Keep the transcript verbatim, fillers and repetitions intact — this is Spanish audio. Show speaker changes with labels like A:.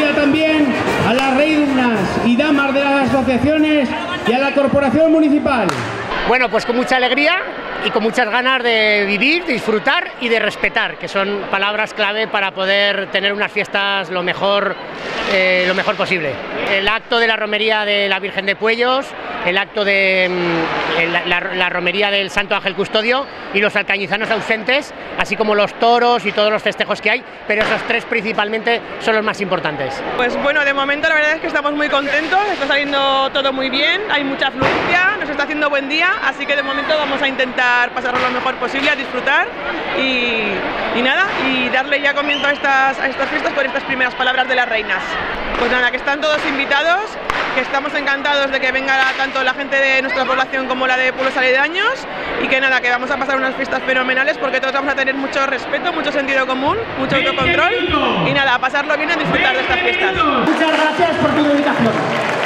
A: bienvenida también a las reinas y damas de las asociaciones y a la corporación municipal.
B: Bueno, pues con mucha alegría y con muchas ganas de vivir, disfrutar y de respetar, que son palabras clave para poder tener unas fiestas lo mejor, eh, lo mejor posible. El acto de la romería de la Virgen de Puellos, el acto de la, la, la romería del Santo Ángel Custodio y los alcañizanos ausentes, así como los toros y todos los festejos que hay, pero esos tres principalmente son los más importantes.
C: Pues bueno, de momento la verdad es que estamos muy contentos, está saliendo todo muy bien, hay mucha afluencia, nos está haciendo buen día, así que de momento vamos a intentar pasarlo lo mejor posible, a disfrutar y, y nada, y darle ya comienzo a estas, a estas fiestas con estas primeras palabras de las reinas. Pues nada, que están todos invitados, que estamos encantados de que venga tanto la gente de nuestra población como la de pueblos aledaños y que nada, que vamos a pasar unas fiestas fenomenales porque todos vamos a tener mucho respeto, mucho sentido común, mucho autocontrol y nada, a pasarlo bien y a disfrutar de estas fiestas.
D: Muchas gracias por tu invitación.